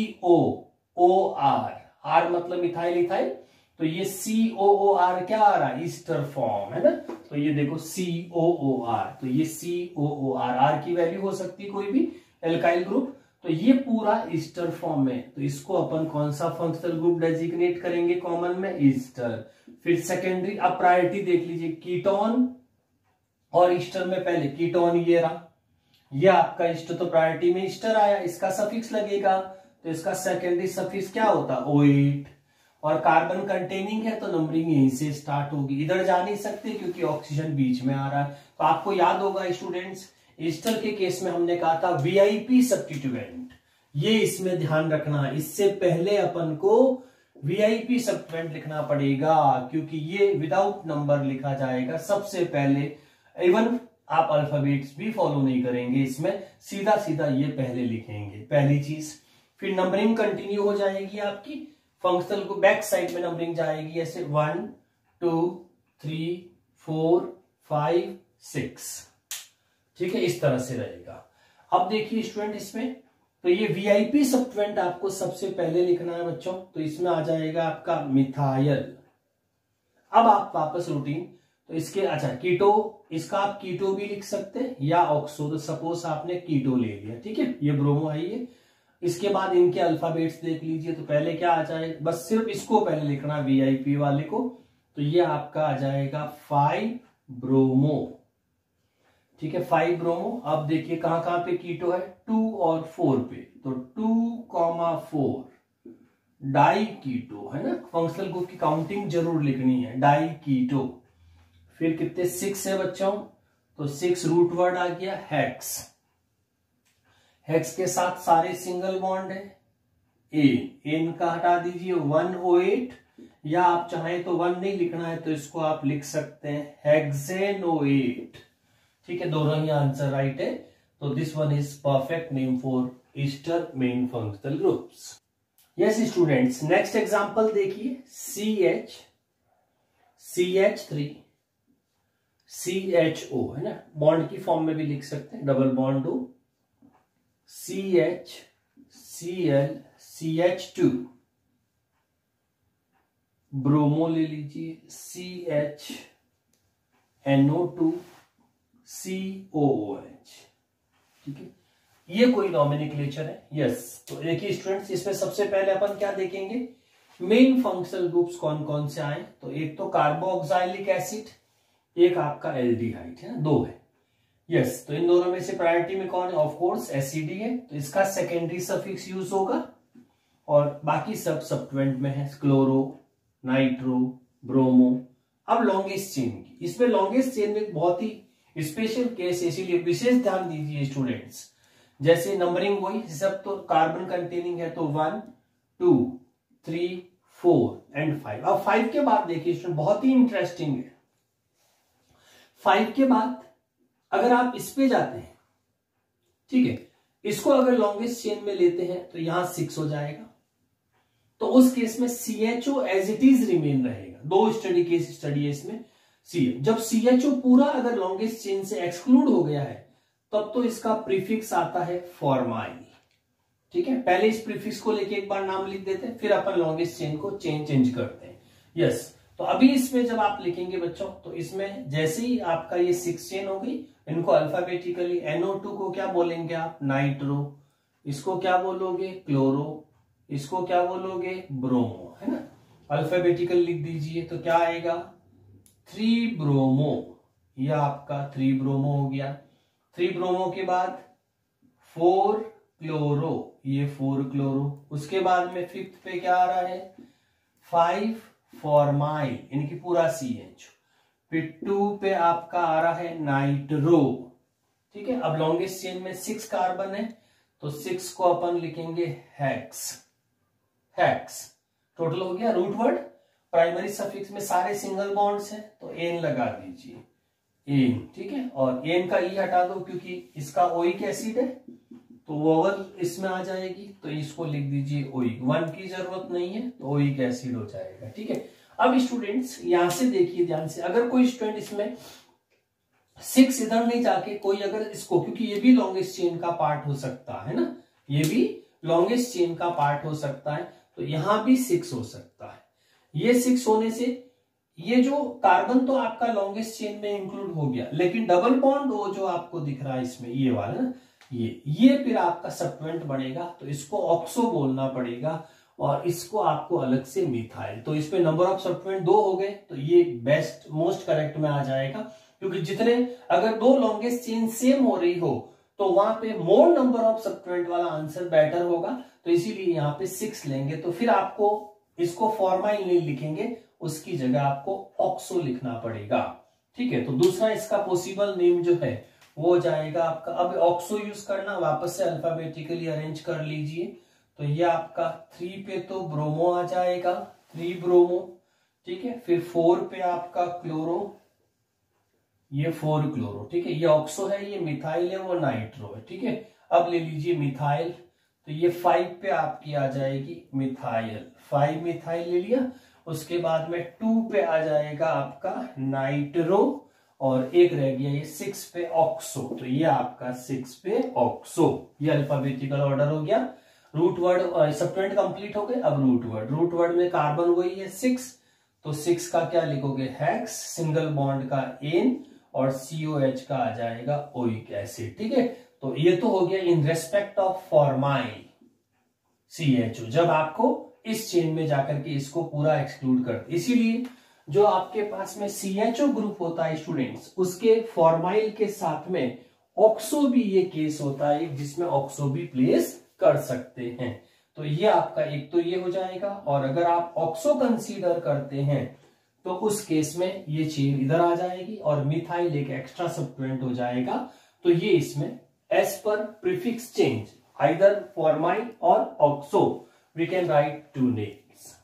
COOR, आर मतलब मिथाइल इथाइल, तो ये COOR क्या आ रहा है? ईस्टर फॉर्म है ना। तो ये देखो COOR, तो ये COOR, आर की वैल्यू हो सकती है कोई भी एल्काइल ग्रुप, तो ये पूरा ईस्टर फॉर्म में। तो इसको अपन कौन सा फंक्शनल ग्रुप डेजिग्नेट करेंगे कॉमन में? ईस्टर। फिर सेकेंडरी, अब प्रायोरिटी देख लीजिए, कीटोन और ईस्टर में पहले कीटोन ये रहा, ये आपका ईस्टर, तो प्रायोरिटी में ईस्टर आया, इसका सफिक्स लगेगा, तो इसका सेकेंडरी सफिक्स क्या होता? O8। और कार्बन कंटेनिंग है तो नंबरिंग यहीं से स्टार्ट होगी, इधर जा नहीं सकते क्योंकि ऑक्सीजन बीच में आ रहा है। तो आपको याद होगा स्टूडेंट्स, ईस्टर के केस में हमने कहा था वीआईपी सब्स्टिट्यूएंट, ये इसमें ध्यान रखना, इससे पहले अपन को वीआईपी सब्स्टिट्यूएंट लिखना पड़ेगा क्योंकि ये विदाउट नंबर लिखा जाएगा सबसे पहले। इवन आप अल्फाबेट्स भी फॉलो नहीं करेंगे, इसमें सीधा सीधा ये पहले लिखेंगे, पहली चीज। फिर नंबरिंग कंटिन्यू हो जाएगी आपकी, फंक्शनल को बैक साइड में नंबरिंग जाएगी, ऐसे 1 2 3 4 5 6, ठीक है, इस तरह से रहेगा। अब देखिए स्टूडेंट, इसमें तो ये वीआईपी सब्स्टिट्यूएंट आपको सबसे पहले लिखना है बच्चों, तो इसमें आ जाएगा आपका मिथाइल। अब आप वापस रूटीन, तो इसके अच्छा कीटो, इसका आप कीटो भी लिख सकते हैं या ऑक्सो। तो सपोज आपने कीटो ले लिया, ठीक है, ये ब्रोमो है ये। इसके बाद इनके अल्फाबेट्स देख लीजिए, तो पहले क्या आ जाएगा, बस सिर्फ इसको पहले लिखना वीआईपी वाले को, तो ये आपका आ जाएगा 5 ब्रोमो, ठीक है, 5 ब्रोमो। अब देखिए कहां पे कीटो है, 2 और 4 पे, तो 2,4 डाई कीटो है ना, फंक्शनल ग्रुप की काउंटिंग जरूर लिखनी है, डाई कीटो। फिर कितने 6 है बच्चों, तो 6 रूट वर्ड आ गया हेक्स, हेक्स के साथ सारे सिंगल बॉन्ड है, एन का हटा दीजिए 108, या आप चाहें तो 1 नहीं लिखना है तो इसको आप लिख सकते हैं हेक्सेनोएट, ठीक है, दोनों ही आंसर राइट है। तो this one is perfect name for ester main functional groups. Yes students, next example देखिए, CH3 CHO है ना, बॉन्ड की फॉर्म में भी लिख सकते हैं, डबल बॉन्ड हो, CHCl CH2, ब्रोमो ले लीजिए CHNO2 COOH, ठीक है, ये कोई नॉमेनक्लेचर है। यस, तो देखिए स्टूडेंट्स, इसमें सबसे पहले अपन क्या देखेंगे, मेन फंक्शनल ग्रुप्स कौन कौन से आए। तो एक तो कार्बोक्सिलिक एसिड, एक आपका एल्डिहाइड है ना, 2 है। यस, तो इन दोनों में से प्रायोरिटी में कौन है, ऑफ कोर्स एसिडी है, तो इसका सेकेंडरी सफिक्स यूज होगा, और बाकी सब सब्स्टिट्यूएंट में है, क्लोरो, नाइट्रो, ब्रोमो। अब लॉन्गेस्ट चेन की, इसमें लॉन्गेस्ट चेन में बहुत ही स्पेशल केस, इसीलिए विशेष ध्यान दीजिए स्टूडेंट्स। जैसे नंबरिंग वही सब, तो कार्बन कंटेनिंग है तो 1 2 3 4 एंड 5। अब 5 के बाद देखिए स्टूडेंट, बहुत ही इंटरेस्टिंग है, 5 के बाद अगर आप इस पे जाते हैं, ठीक है, इसको अगर लॉन्गेस्ट चेन में लेते हैं तो यहां 6 हो जाएगा, तो उस केस में CHO as it is remain रहेगा। 2 स्टडी केस स्टडी है इसमें। जब CHO पूरा अगर लॉन्गेस्ट चेन से एक्सक्लूड हो गया है, तब तो इसका प्रीफिक्स आता है फॉर्माइल, ठीक है, पहले इस प्रीफिक्स को लेके एक बार नाम लिख देते हैं, फिर अपन लॉन्गेस्ट चेन को चेंज करते हैं। यस, तो अभी इसमें जब आप लिखेंगे बच्चों, तो इसमें जैसे ही आपका ये 6 चेन हो गई, इनको अल्फाबेटिकली, NO2 को क्या बोलेंगे आप, नाइट्रो, इसको क्या बोलोगे, क्लोरो, इसको क्या बोलोगे, ब्रोमो, है ना, अल्फाबेटिकल लिख दीजिए, तो क्या आएगा 3 ब्रोमो, यह आपका 3 ब्रोमो हो गया। 3 ब्रोमो के बाद 4 क्लोरो, ये 4 क्लोरो, उसके बाद में 5th पे क्या आ रहा है, 5 फॉर्माइल, इनकी पूरा CH। फिर 2 पे आपका आ रहा है नाइट्रो, ठीक है। अब लॉन्गेस्ट चेन में 6 कार्बन है तो 6 को अपन लिखेंगे हेक्स। हेक्स टोटल हो गया। रूट वर्ड प्राइमरी सफिक्स में सारे सिंगल बॉन्ड्स हैं तो एन लगा दीजिए, एन, ठीक है। और एन का ई हटा दो क्योंकि इसका ओइक एसिड है तो वोवल इसमें आ जाएगी, तो इसको लिख दीजिए ओइक। 1 की जरूरत नहीं है तो ओइक एसिड हो जाएगा, ठीक है। अब स्टूडेंट्स यहां से देखिए ध्यान से, अगर कोई स्टूडेंट इसमें 6 इधर नहीं जाके कोई अगर इसको, क्योंकि ये भी लॉन्गेस्ट चेन का पार्ट हो सकता है ना, ये भी लॉन्गेस्ट चेन का पार्ट हो सकता है, तो यहां भी 6 हो सकता है। ये 6 होने से ये जो कार्बन तो आपका लॉन्गेस्ट चेन में इंक्लूड हो गया, लेकिन डबल बॉन्ड वो जो आपको दिख रहा है इसमें ये वाला ना, ये फिर आपका सब्स्टिट्यूएंट बनेगा तो इसको ऑक्सो बोलना पड़ेगा और इसको आपको अलग से मिथाइल। तो इसमें नंबर ऑफ सब्स्टिट्यूएंट 2 हो गए तो ये बेस्ट मोस्ट करेक्ट में आ जाएगा, क्योंकि जितने अगर 2 लॉन्गेस्ट चेन सेम हो रही हो तो वहां पे मोर नंबर ऑफ सब्स्टिट्यूएंट वाला आंसर बेटर होगा, तो इसीलिए यहाँ पे 6 लेंगे। तो फिर आपको इसको फॉर्माइल नहीं लिखेंगे, उसकी जगह आपको ऑक्सो लिखना पड़ेगा, ठीक है। तो दूसरा इसका पॉसिबल नेम जो है वो हो जाएगा आपका, अब ऑक्सो यूज करना, वापस से अल्फाबेटिकली अरेंज कर लीजिए। तो ये आपका 3 पे तो ब्रोमो आ जाएगा, 3 ब्रोमो, ठीक है। फिर 4 पे आपका क्लोरो, ये 4 क्लोरो, ठीक है। ये ऑक्सो है, ये मिथाइल है, वो नाइट्रो है, ठीक है। अब ले लीजिए मिथाइल, तो ये 5 पे आपकी आ जाएगी मिथाइल, 5 मिथाइल ले लिया। उसके बाद में 2 पे आ जाएगा आपका नाइट्रो और एक रह गया ये 6 पे ऑक्सो, तो ये आपका 6 पे ऑक्सो। ये अल्फाबेटिकल ऑर्डर हो गया। रूट वर्ड सब्स्टिट्यूएंट कंप्लीट हो गए। अब रूट वर्ड, रूट वर्ड में कार्बन वही है 6, तो 6 का क्या लिखोगे हेक्स, सिंगल बॉन्ड का एन और COH का आ जाएगा ओइक एसिड, ठीक है। तो ये तो हो गया in respect of formyl CHO, जब आपको इस चेन में जाकर के इसको पूरा एक्सक्लूड करते। इसीलिए जो आपके पास में CHO ग्रुप होता है स्टूडेंट्स, उसके फॉर्माइल के साथ में ऑक्सो भी ये केस होता है जिसमें ऑक्सो भी प्लेस कर सकते हैं। तो ये आपका एक तो ये हो जाएगा, और अगर आप ऑक्सो कंसीडर करते हैं तो उस केस में ये चेन इधर आ जाएगी और मिथाइल एक एक्स्ट्रा सब्स्टिट्यूएंट हो जाएगा। तो ये इसमें एज पर प्रीफिक्स चेंज आइदर फॉर्माइल और oxo we can write 2 names.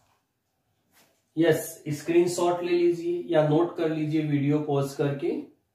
Yes, screenshot ले लीजिए या नोट कर लीजिए वीडियो पॉज करके।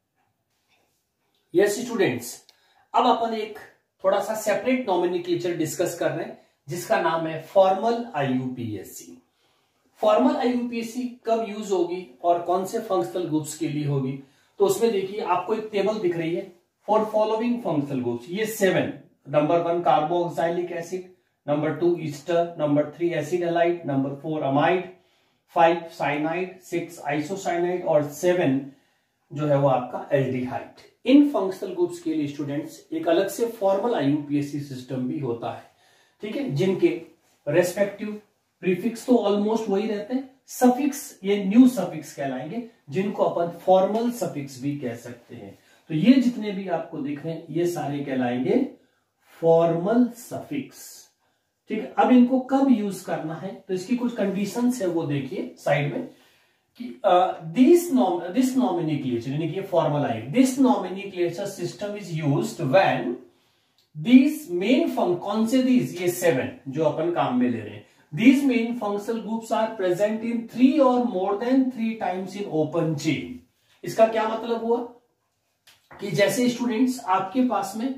यस स्टूडेंट्स, अब अपन एक थोड़ा सा सेपरेट नॉमेनक्लेचर डिस्कस कर रहे हैं जिसका नाम है फॉर्मल IUPAC। फॉर्मल IUPAC कब यूज होगी और कौन से फंक्शनल ग्रुप्स के लिए होगी, तो उसमें देखिए आपको एक टेबल दिख रही है फॉर फॉलोइंग फंक्शनल ग्रुप्स। ये 7, number 1 carboxylic acid, number 2 ester, number 3 acid halide, number 4 amide, 5 cyanide, 6 isocyanide और 7 जो है वो आपका एल्डिहाइड। इन फंक्शनल ग्रुप्स के लिए स्टूडेंट्स एक अलग से फॉर्मल IUPAC सिस्टम भी होता है, ठीक है, जिनके रेस्पेक्टिव प्रीफिक्स तो ऑलमोस्ट वही रहते हैं, सफिक्स ये न्यू सफिक्स कहलाएंगे, जिनको अपन फॉर्मल सफिक्स भी कह सकते हैं। तो ये जितने भी आपको दिख रहे हैं ये सारे कहलाएंगे फॉर्मल सफिक्स, ठीक है। अब इनको कब यूज करना है तो इसकी कुछ कंडीशंस है वो देखिए साइड में कि दिस नॉमेनक्लेचर यानी कि formal I, this nomenclature system is used when these main function, कौन से दीज, ये 7 जो अपन काम में ले रहे हैं, these main functional groups are present in 3 और more than 3 times in open chain. इसका क्या मतलब हुआ कि जैसे स्टूडेंट्स आपके पास में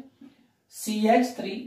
CH3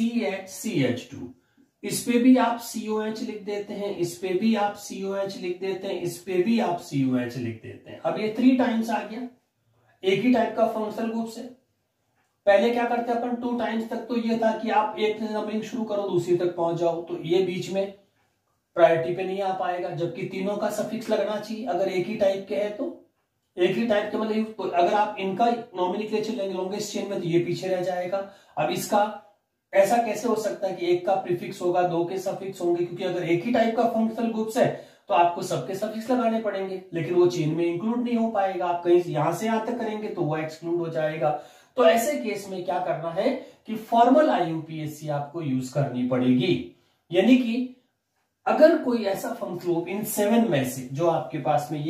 CH2, इस पे भी आप COH लिख देते हैं, इस पे भी आप COH लिख देते हैं, इस पे भी आप COH लिख देते हैं। अब ये 3 टाइम्स आ गया, एक ही टाइप का फंक्शनल ग्रुप से। पहले क्या करते अपन 2 टाइम्स तक तो ये था कि आप एक नंबरिंग शुरू करो दूसरी तक पहुंच जाओ, तो ये बीच में प्रायोरिटी पे नहीं आ पाएगा, जबकि तीनों का सफिक्स लगना चाहिए अगर एक ही टाइप के है तो। एक ही टाइप के मतलब तो अगर आप इनका नॉमेनक्लेचर लेंगे लॉन्गेस्ट चेन में तो ये पीछे रह जाएगा। अब इसका ऐसा कैसे हो सकता है कि एक का प्रीफिक्स होगा 2 के सफिक्स होंगे, क्योंकि अगर एक ही टाइप का फंक्शनल ग्रुप्स है तो आपको सबके सफिक्स लगाने पड़ेंगे, लेकिन वो चेन में इंक्लूड नहीं हो पाएगा। आप कहीं यहां से यहां तक करेंगे तो वो एक्सक्लूड हो जाएगा। तो ऐसे केस में क्या करना है कि फॉर्मल IUPAC आपको यूज करनी पड़ेगी, यानी कि अगर कोई ऐसा फंक्शनल ग्रुप इन 7 में से जो आपके पास में ये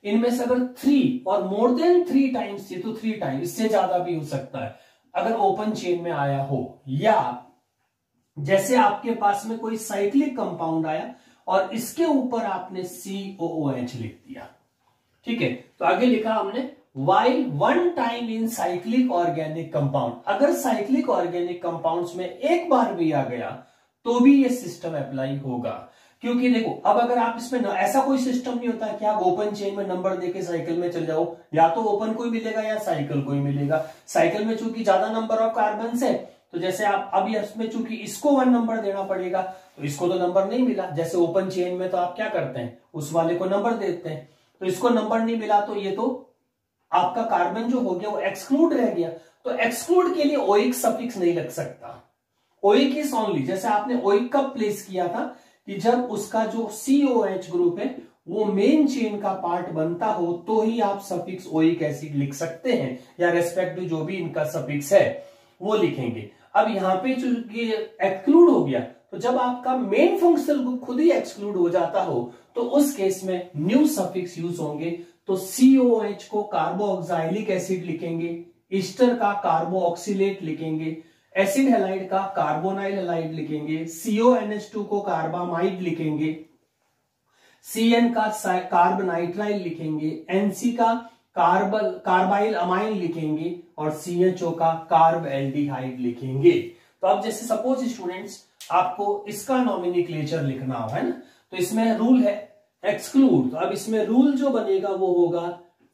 इनमें से अगर 3 और मोर देन 3 टाइम्स थी तो 3 टाइम, इससे ज्यादा भी हो सकता है अगर ओपन चेन में आया हो, या जैसे आपके पास में कोई साइक्लिक कंपाउंड आया और इसके ऊपर आपने COOH लिख दिया। ठीक है, तो आगे लिखा हमने while one time in cyclic organic compound, अगर साइक्लिक ऑर्गेनिक कंपाउंड्स में एक बार भी आ गया तो भी ये सिस्टम अप्लाई होगा। क्योंकि देखो अब अगर आप इसमें ऐसा कोई सिस्टम नहीं होता कि आप ओपन चेन में नंबर देके साइकिल में चल जाओ, या तो ओपन कोई मिलेगा या साइकिल कोई मिलेगा। साइकिल में चूंकि ज्यादा नंबर ऑफ कार्बन है, तो जैसे आप अब इसमें चूंकि इसको 1 नंबर देना पड़ेगा, तो इसको तो नंबर नहीं मिला। जैसे ओपन चेन में तो आप क्या करते हैं, उस वाले को नंबर देते हैं, तो इसको नंबर नहीं मिला तो ये तो आपका कार्बन जो हो गया वो एक्सक्लूड रह गया। तो एक्सक्लूड के लिए ओइक सफिक्स नहीं लग सकता। ओइक इज ओनली, जैसे आपने ओइक कब प्लेस किया था कि जब उसका जो COH ग्रुप है वो मेन चेन का पार्ट बनता हो तो ही आप सफिक्स ओइक एसिड लिख सकते हैं, या रेस्पेक्टिव जो भी इनका सफिक्स है वो लिखेंगे। अब यहां पे चूंकि एक्सक्लूड हो गया, तो जब आपका मेन फंक्शनल ग्रुप खुद ही एक्सक्लूड हो जाता हो तो उस केस में न्यू सफिक्स यूज होंगे। तो COH को कार्बोऑक्साइलिक एसिड लिखेंगे, ईस्टर का कार्बोऑक्सिलेट लिखेंगे, एसिड हैलाइड का कार्बोनाइल हैलाइड लिखेंगे, CONH2 को कार्बामाइड लिखेंगे, CN का कार्बनाइट्राइल लिखेंगे, NC का कार्बाइल अमाइन लिखेंगे, और CHO का कार्ब एल्डिहाइड लिखेंगे। तो अब जैसे सपोज स्टूडेंट्स आपको इसका नॉमेनक्लेचर लिखना हो, है ना, तो इसमें रूल है एक्सक्लूड। तो अब इसमें रूल जो बनेगा वो होगा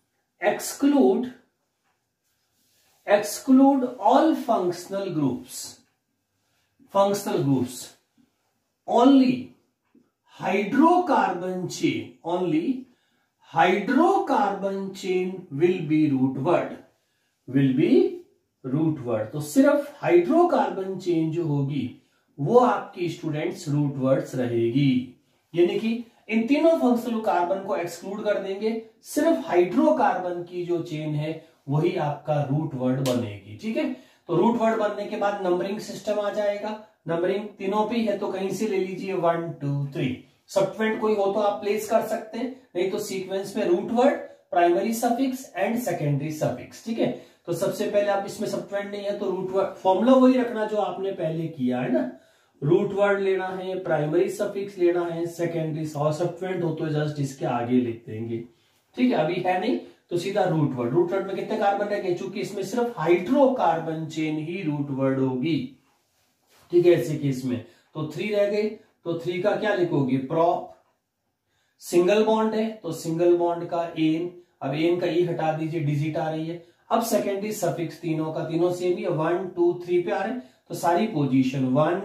exclude all functional groups only hydrocarbon chain will be root word। तो सिर्फ हाइड्रोकार्बन चेन जो होगी वो आपकी स्टूडेंट्स रूट वर्ड्स रहेगी, यानी कि इन तीनों फंक्शनल कार्बन को एक्सक्लूड कर देंगे, सिर्फ हाइड्रोकार्बन की जो चेन है वही आपका रूट वर्ड बनेगी। ठीक है, तो रूट वर्ड बनने के बाद नंबरिंग सिस्टम आ जाएगा। नंबरिंग तीनों पे है तो कहीं से ले लीजिए 1 2 3। सब्ट्रेंट कोई हो तो आप प्लेस कर सकते हैं, नहीं तो सीक्वेंस में root word, primary suffix and secondary suffix. ठीक है, तो सबसे पहले आप इसमें सब्ट्रेंट नहीं है तो रूट वर्ड फॉर्मूला वही रखना जो आपने पहले किया है ना, रूट वर्ड लेना है, प्राइमरी सफिक्स लेना है, सेकेंडरी सब्ट्रेंट हो तो जस्ट इसके आगे लिख देंगे। ठीक है, अभी है नहीं तो सीधा रूट वर्ड। रूट वर्ड में कितने कार्बन रह गए, चूंकि इसमें सिर्फ हाइड्रोकार्बन चेन ही रूट वर्ड होगी। ठीक है, ऐसे केस में तो 3 रह गए, तो 3 का क्या लिखोगे, प्रॉप। सिंगल बॉन्ड है तो सिंगल बॉन्ड का एन, अब एन का ई हटा दीजिए, डिजिट आ रही है। अब सेकेंडरी सफिक्स तीनों का तीनों सेम ही है, 1 2 3 पे आ रहे हैं, तो सारी पोजीशन 1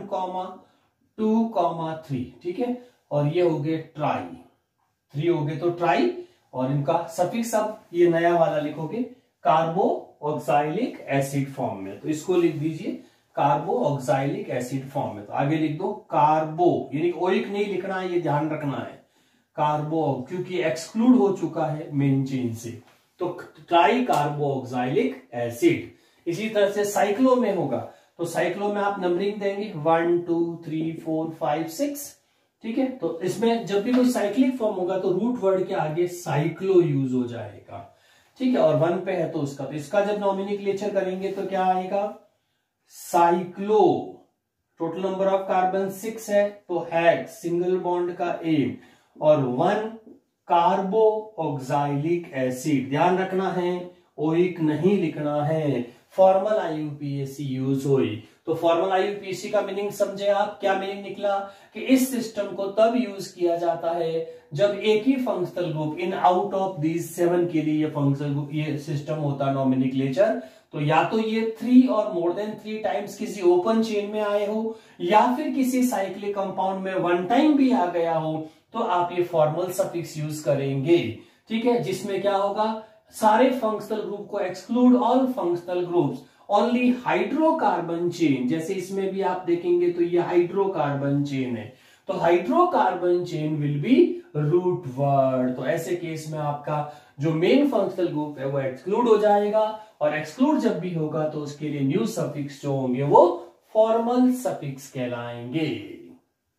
2 3। ठीक है, और ये हो गए ट्राई, 3 हो गए तो ट्राई, और इनका सफिक्स अब ये नया वाला लिखोगे कार्बो ऑक्साइलिक एसिड फॉर्म में, तो इसको लिख दीजिए कार्बो ऑक्साइलिक एसिड फॉर्म में। तो आगे लिख दो कार्बो, यानी ओइक नहीं लिखना है, ये ध्यान रखना है, कार्बो, क्योंकि एक्सक्लूड हो चुका है मेन चेन से, तो ट्राई कार्बो ऑक्साइलिक एसिड। इसी तरह से साइक्लो में होगा, तो साइक्लो में आप नंबरिंग देंगे 1 2 3 4 5 6। ठीक है, तो इसमें जब भी कोई साइक्लिक फॉर्म होगा तो रूट वर्ड के आगे साइक्लो यूज हो जाएगा। ठीक है, और 1 पे है तो उसका, तो इसका जब नॉमिनक्लेचर करेंगे तो क्या आएगा, cyclo. Total number of carbon 6 है तो हेक्स, सिंगल बॉन्ड का एन, और 1 कार्बो ऑक्साइलिक एसिड। ध्यान रखना है ओइक नहीं लिखना है, फॉर्मल IUPAC यूज हुई। तो फॉर्मल IUPAC का मीनिंग समझे आप, क्या मीनिंग निकला कि इस सिस्टम को तब यूज किया जाता है जब एक ही functional group in out of these 7 के लिए ये फंक्शनल ग्रुप, ये सिस्टम होता है नॉमिनक्लेचर, तो या तो ये 3 और मोर देन 3 टाइम्स किसी ओपन चेन में आए हो, या फिर किसी साइक्लिक कंपाउंड में 1 टाइम भी आ गया हो, तो आप ये फॉर्मल सफिक्स यूज करेंगे। ठीक है, जिसमें क्या होगा, सारे फंक्शनल ग्रुप को exclude all functional groups only hydrocarbon chain. जैसे इसमें भी आप देखेंगे तो ये हाइड्रोकार्बन चेन है, तो hydrocarbon chain will be root word. तो ऐसे केस में आपका जो मेन फंक्शनल ग्रुप है वो एक्सक्लूड हो जाएगा, और एक्सक्लूड जब भी होगा तो उसके लिए न्यू सफिक्स जो होंगे वो फॉर्मल सफिक्स कहलाएंगे।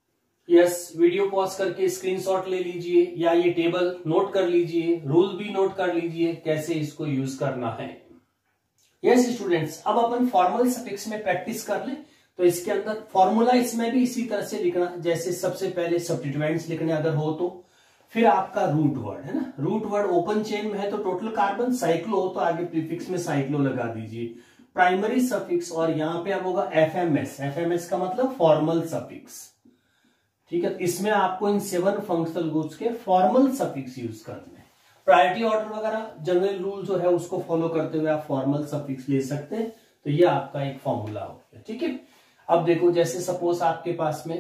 यस, वीडियो पॉज करके स्क्रीनशॉट ले लीजिए या ये टेबल नोट कर लीजिए, रूल भी नोट कर लीजिए कैसे इसको यूज करना है। यस स्टूडेंट्स, अब अपन फॉर्मल सफिक्स में प्रैक्टिस कर लें। तो इसके अंदर फॉर्मूला इसमें भी इसी तरह से लिखना, जैसे सबसे पहले सब्स्टिट्यूएंट्स लिखने अगर हो तो, फिर आपका रूट वर्ड है ना, रूट वर्ड ओपन चेन में है तो टोटल कार्बन, साइक्लो हो तो आगे प्रीफिक्स में साइक्लो लगा दीजिए, प्राइमरी सफिक्स, और यहां पे अब होगा एफएमएस, एफएमएस का मतलब फॉर्मल सफिक्स। ठीक है, इसमें आपको इन 7 फंक्शनल ग्रुप्स के फॉर्मल सफिक्स यूज करने हैं। प्रायोरिटी ऑर्डर वगैरह जनरल रूल जो है उसको फॉलो करते हुए आप फॉर्मल सफिक्स ले सकते हैं। तो ये आपका एक फॉर्मूला हो गया। ठीक है, अब देखो जैसे सपोज आपके पास में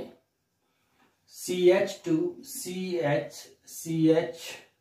CH2 CH CH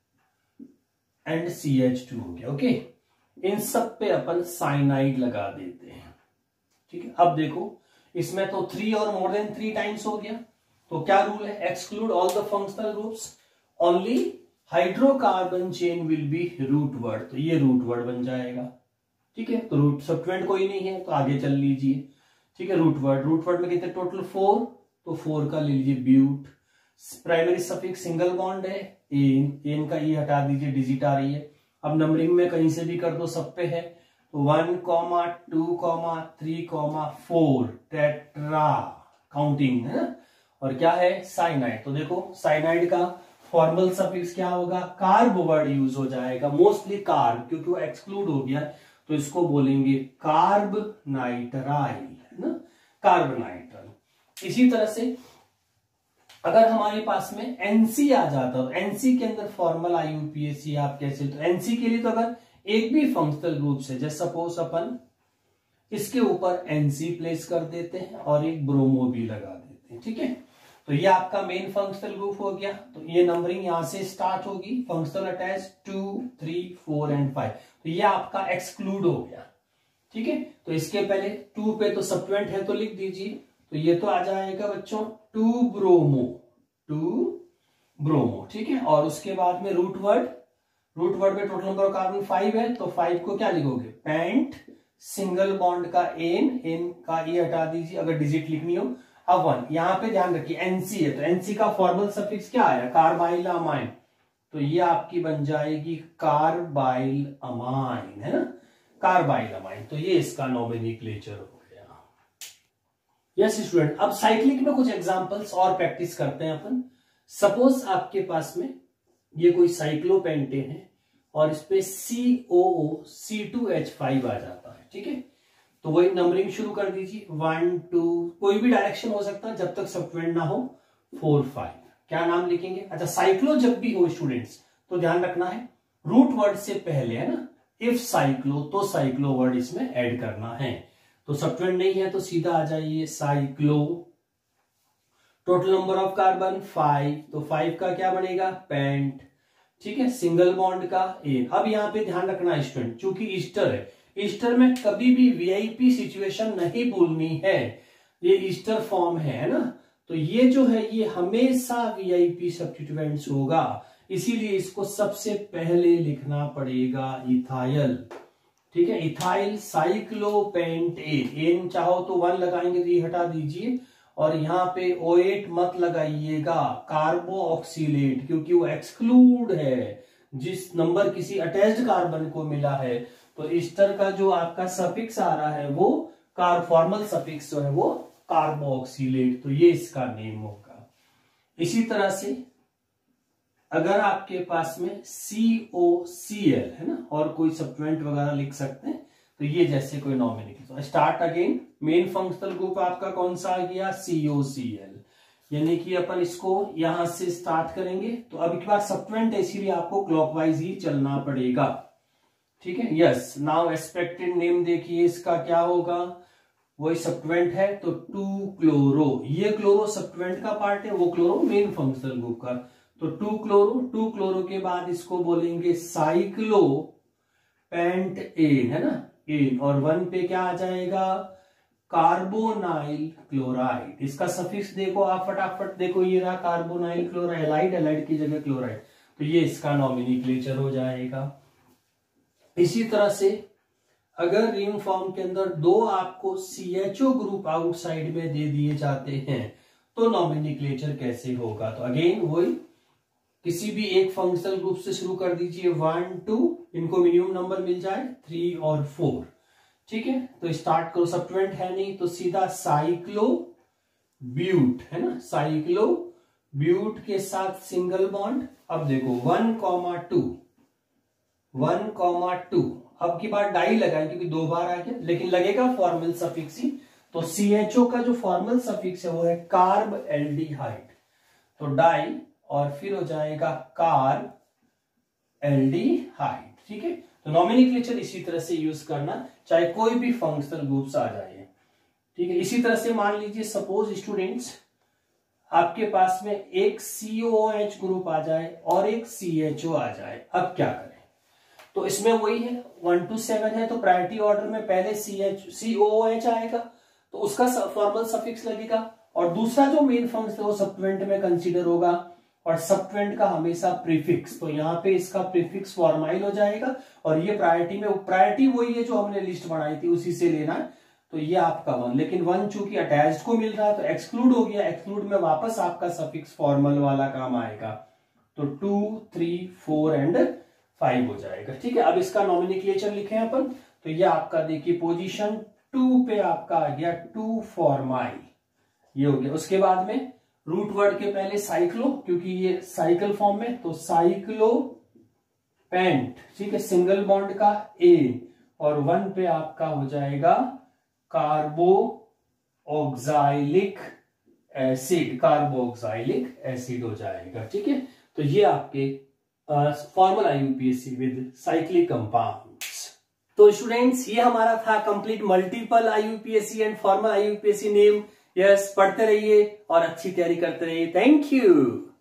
and CH2 हो गया। ओके, इन सब पे अपन साइनाइड लगा देते हैं। ठीक है, अब देखो इसमें तो 3 और मोर देन 3 टाइम्स हो गया, तो क्या रूल है, exclude all the functional groups, only hydrocarbon chain will be root word, तो ये रूट वर्ड बन जाएगा। ठीक है, तो रूट सब्स्टिट्यूएंट कोई नहीं है तो आगे चल लीजिए। ठीक है, रूट वर्ड में कितने टोटल 4, तो 4 का ले लीजिए but. Primary suffix single bond है, एन का ई हटा दीजिए, डिजिट आ रही है। अब नंबरिंग में कहीं से भी कर दो, सब पे है, तो 1, 2, 3, 4 टेट्रा काउंटिंग है ना, और क्या है साइनाइड। तो देखो साइनाइड का फॉर्मल सफिक्स क्या होगा, कार्ब वर्ड यूज हो जाएगा, मोस्टली कार्ब, क्योंकि वो एक्सक्लूड हो गया तो इसको बोलेंगे कार्ब नाइट्राइल है ना, कार्ब नाइट्राइल। इसी तरह से अगर हमारे पास में एनसी आ जाता है, एनसी के अंदर फॉर्मल IUPAC आप कैसे, तो एनसी के लिए तो अगर एक भी फंक्शनल ग्रुप से, जैसे सपोज अपन इसके ऊपर एनसी प्लेस कर देते हैं और एक ब्रोमो भी लगा देते हैं। ठीक है, तो ये आपका मेन फंक्शनल ग्रुप हो गया। तो ये नंबरिंग यहां से स्टार्ट होगी, फंक्शनल अटैच 2, 3, 4 एंड 5, तो ये आपका एक्सक्लूड हो गया। ठीक है, तो इसके पहले 2 पे तो सब्स्टिट्यूएंट है तो लिख दीजिए, तो ये तो आ जाएगा बच्चों 2 ब्रोमो, 2 ब्रोमो। ठीक है, और उसके बाद में रूट वर्ड में टोटल नंबर ऑफ कार्बन 5 है, तो 5 को क्या लिखोगे, पेंट, सिंगल बॉन्ड का एन का ई हटा दीजिए अगर डिजिट लिखनी हो। अब 1, यहां पे ध्यान रखिए एनसी है, तो एनसी का फॉर्मल सफिक्स क्या आया, कार्बाइल अमाइन, तो ये आपकी बन जाएगी कार्बाइल अमाइन है ना, कार्बाइल अमाइन, तो ये इसका नोमेनक्लेचर हो गया। यस स्टूडेंट, अब साइक्लिक में कुछ एग्जांपल्स और प्रैक्टिस करते हैं अपन। सपोज आपके पास में ये कोई साइक्लोपेंटेन है और इस पे COO C2H5 आ जाता है। ठीक है, तो वही नंबरिंग शुरू कर दीजिए, 1, 2, कोई भी डायरेक्शन हो सकता है जब तक सब्स्टिट्यूएंट ना हो, 4, 5, क्या नाम लिखेंगे। अच्छा, साइक्लो जब भी हो स्टूडेंट्स तो ध्यान रखना है रूट वर्ड से पहले है ना, इफ साइक्लो तो साइक्लो वर्ड इसमें ऐड करना है। तो सब्स्टिट्यूएंट नहीं है तो सीधा आ जाइए cyclo. Total number of carbon 5, तो 5 का क्या बनेगा, पेंट। ठीक है, सिंगल बॉन्ड का एन। अब यहाँ पे ध्यान रखना स्टूडेंट, चूंकि ईस्टर है, ईस्टर में कभी भी VIP सिचुएशन नहीं भूलनी है, ये ईस्टर फॉर्म है ना, तो ये जो है ये हमेशा VIP सब्स्टिट्यूएंट्स होगा, इसीलिए इसको सबसे पहले लिखना पड़ेगा इथाइल। ठीक है, इथाइल साइक्लोपेंट एन चाहो तो 1 लगाएंगे तो ये हटा दीजिए, और यहां पे O8 मत लगाइएगा, कार्बो ऑक्सीलेट, क्योंकि वो एक्सक्लूड है, जिस नंबर किसी अटैच्ड कार्बन को मिला है, तो ईस्टर का जो आपका सफिक्स आ रहा है वो फॉर्मल सफिक्स जो है वो कार्बो ऑक्सीलेट, तो ये इसका नेम होगा। इसी तरह से अगर आपके पास में COCl है ना, और कोई सब्स्टिट्यूएंट वगैरह लिख सकते हैं, तो ये जैसे कोई nominal. Start again, main functional group आपका कौन सा आ गया, COCl, यानी कि अपन इसको यहां से स्टार्ट करेंगे, तो अब एक बार सब्स्टिट्यूएंट है इसीलिए आपको क्लॉकवाइज ही चलना पड़ेगा। ठीक है, यस, नाउ एक्सपेक्टेड नेम देखिए इसका क्या होगा, वही सब्स्टिट्यूएंट है तो 2 क्लोरो, ये क्लोरो सब्स्टिट्यूएंट का पार्ट है, वो क्लोरो मेन फंक्शनल ग्रुप का, तो 2 क्लोरो के बाद इसको बोलेंगे साइक्लो पेंट एन है ना, एन, और 1 पे क्या आ जाएगा, कार्बोनाइल क्लोराइड। इसका सफिक्स देखो आप फटाफट, देखो ये रहा कार्बोनाइल क्लोराइड, एलाइड की जगह क्लोराइड, तो ये इसका नॉमिनक्लेचर हो जाएगा। इसी तरह से अगर रिंग फॉर्म के अंदर 2 आपको CHO ग्रुप आउटसाइड में दे दिए जाते हैं, तो नॉमेनक्लेचर कैसे होगा? तो अगेन वही, किसी भी एक फंक्शनल ग्रुप से शुरू कर दीजिए, 1 2, इनको मिनिमम नंबर मिल जाए 3 और 4, ठीक है। तो स्टार्ट करो, सब्स्टिट्यूएंट है नहीं तो सीधा साइक्लोब्यूट है ना, साइक्लोब्यूट के साथ सिंगल बॉन्ड। अब देखो 1,2 अब की बार डाई लगाए क्योंकि 2 बार आ गया, लेकिन लगेगा फॉर्मल सफिक्स ही। तो CHO का जो फॉर्मल सफिक्स है वो है कार्ब एल्डिहाइड, तो डाई और फिर हो जाएगा कार्ब एल्डिहाइड, ठीक है। तो नॉमेनक्लेचर इसी तरह से यूज करना, चाहे कोई भी फंक्शनल ग्रुप्स आ जाए, ठीक है। इसी तरह से मान लीजिए सपोज स्टूडेंट्स आपके पास में एक COOH ग्रुप आ जाए और एक CHO आ जाए, अब क्या करें? तो इसमें वही है 1 to 7 है, तो प्रायोरिटी ऑर्डर में पहले COOH आएगा तो उसका फॉर्मल सफिक्स लगेगा, और दूसरा जो मेन फंक्शन है वो सब्स्टिट्यूएंट में कंसीडर होगा, और सब्स्टिट्यूएंट का हमेशा प्रीफिक्स, तो यहाँ पे इसका प्रीफिक्स फॉर्माइल हो जाएगा, और ये प्रायोरिटी वही है जो हमने लिस्ट बनाई थी उसी से लेना है। तो ये आपका 1, लेकिन 1 चूंकि अटैच्ड को मिल रहा है तो एक्सक्लूड हो गया, एक्सक्लूड में वापस आपका सफिक्स फॉर्मल वाला काम आएगा, तो 2 3 4 एंड 5 हो जाएगा, ठीक है। अब इसका नॉमेनक्लेचर लिखे अपन, तो ये आपका देखिए पोजीशन 2 पे आपका आ गया 2 फॉर्माइल, ये हो गया। उसके बाद में रूट वर्ड के पहले साइक्लो, क्योंकि ये साइकिल फॉर्म में, तो साइक्लो पेंट, ठीक है, सिंगल बॉन्ड का A, और 1 पे आपका हो जाएगा कार्बो ऑक्साइलिक एसिड हो जाएगा, ठीक है। तो ये आपके formal IUPAC with cyclic compounds. तो स्टूडेंट्स ये हमारा था complete multiple IUPAC and formal IUPAC name. Yes, पढ़ते रहिए और अच्छी तैयारी करते रहिए। Thank you.